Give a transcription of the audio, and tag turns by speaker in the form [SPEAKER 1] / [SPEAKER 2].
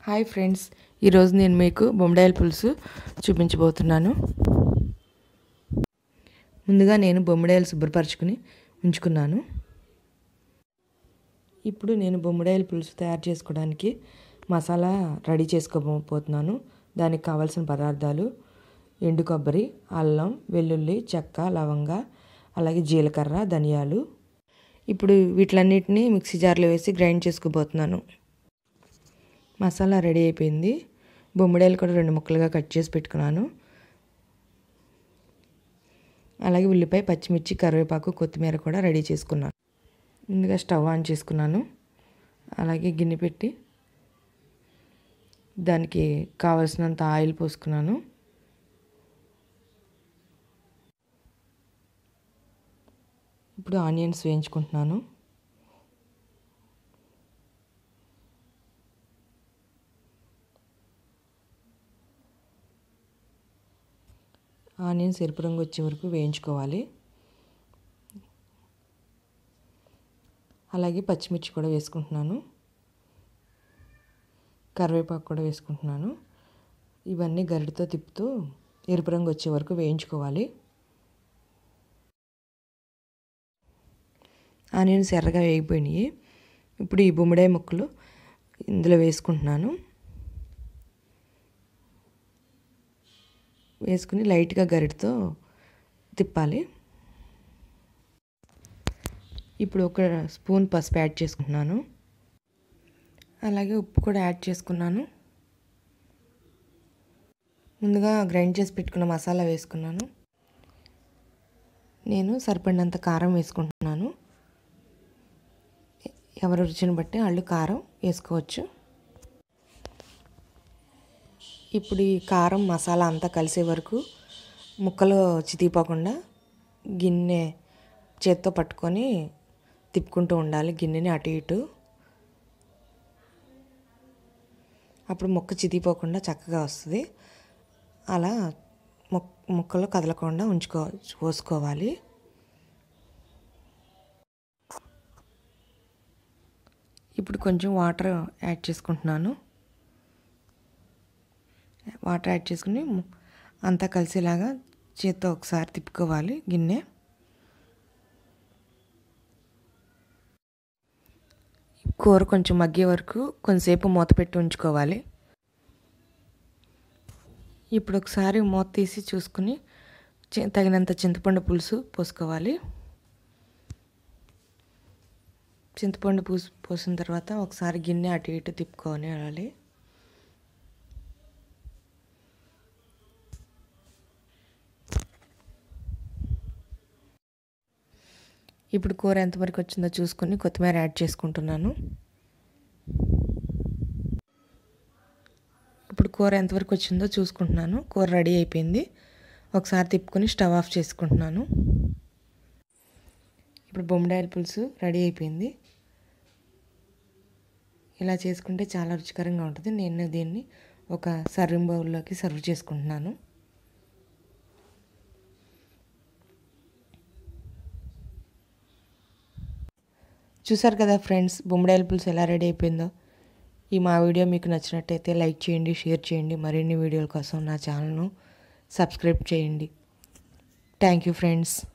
[SPEAKER 1] Hi friends, ఈరోజు నేను మీకు బొమ్మడాయిల పులుసు చూపించబోతున్నాను. ముందుగా నేను బొమ్మడాయిలు శుభ్రపరచుకుని ఉంచుకున్నాను. ఇప్పుడు నేను బొమ్మడాయిల పులుసు తయారు చేసుకోవడానికి మసాలా రెడీ చేసుకోబోతున్నాను. దానికి కావాల్సిన పదార్థాలు: ఎండు కొబ్బరి, అల్లం, వెల్లుల్లి, చెక్క, లవంగ, అలాగే జీలకర్ర, ధనియాలు. ఇప్పుడు వీటిలన్నిటిని మిక్సీ జార్లో వేసి గ్రైండ్ చేసుకోబోతున్నాను. మసాలా రెడీ అయిపోయింది. బొమ్మడాయిలు కూడా 2 ముక్కలుగా కట్ చేసి పెట్టుకున్నాను. అలాగే ఉల్లిపాయ, పచ్చిమిర్చి, కరివేపాకు, కొత్తిమీర కూడా రెడీ చేసుకున్నాను. ముందుగా స్టవ్ ఆన్ చేసుకున్నాను. అలాగే గిన్నె పెట్టి దానికి కావలసినంత ఆయిల్ పోసుకున్నాను. ఇప్పుడు ఆనియన్స్ వేయించుకుంటున్నాను. ఆనియన్స్ ఎరుపు రంగు వచ్చే వరకు వేయించుకోవాలి. అలాగే పచ్చిమిర్చి కూడా వేసుకుంటున్నాను. కరివేపాకు కూడా వేసుకుంటున్నాను. ఇవన్నీ గరిటెతో తిప్పుతూ ఎరుపు రంగు వచ్చే వరకు వేయించుకోవాలి. ఆనియన్స్ ఎర్రగా వేగిపోయినాయి. ఇప్పుడు ఈ బొమ్మడాయి ముక్కలు ఇందులో వేసుకుంటున్నాను. వేసుకుని లైట్గా గరిటెతో తిప్పాలి. ఇప్పుడు 1 స్పూన్ పసుపు యాడ్ చేసుకుంటున్నాను. అలాగే ఉప్పు కూడా యాడ్ చేసుకున్నాను. ముందుగా గ్రైండ్ చేసి పెట్టుకున్న మసాలా వేసుకున్నాను. నేను సరిపడినంత కారం వేసుకుంటున్నాను. ఎవరి రుచిని బట్టి వాళ్ళు కారం వేసుకోవచ్చు. ఇప్పుడు ఈ కారం మసాలా అంతా కలిసే వరకు ముక్కలు చితికిపోకుండా గిన్నె చేత్తో పట్టుకొని తిప్పుకుంటూ ఉండాలి, గిన్నెని అటు ఇటు. అప్పుడు ముక్క చితికిపోకుండా చక్కగా వస్తుంది. అలా ముక్కలు కదలకుండా పోసుకోవాలి. ఇప్పుడు కొంచెం వాటర్ యాడ్ చేసుకుంటున్నాను. వాటర్ యాడ్ చేసుకుని అంతా కలిసేలాగా చేత్తో ఒకసారి తిప్పుకోవాలి గిన్నె. కూర కొంచెం మగ్గే వరకు కొంచెంసేపు మూత పెట్టి ఉంచుకోవాలి. ఇప్పుడు ఒకసారి మూత తీసి చూసుకుని తగినంత చింతపండు పులుసు పోసుకోవాలి. చింతపండు పోసిన తర్వాత ఒకసారి గిన్నె అటు ఇటు తిప్పుకోవాలి. ఇప్పుడు కూర ఎంతవరకు వచ్చిందో చూసుకొని కొత్తిమీర యాడ్ చేసుకుంటున్నాను. ఇప్పుడు కూర ఎంతవరకు వచ్చిందో చూసుకుంటున్నాను. కూర రెడీ అయిపోయింది. ఒకసారి తిప్పుకొని స్టవ్ ఆఫ్ చేసుకుంటున్నాను. ఇప్పుడు బొమ్మడాయిల పులుసు రెడీ అయిపోయింది. ఇలా చేసుకుంటే చాలా రుచికరంగా ఉంటుంది. నేను దీన్ని ఒక సర్వింగ్ బౌల్లోకి సర్వ్ చేసుకుంటున్నాను. చూసారు కదా ఫ్రెండ్స్, బొమ్మడాయిల పులుసు ఎలా రెడీ అయిపోయిందో. మా వీడియో మీకు నచ్చినట్టయితే లైక్ చేయండి, షేర్ చేయండి. మరిన్ని వీడియోల కోసం నా ఛానల్ను సబ్స్క్రైబ్ చేయండి. Thank you friends.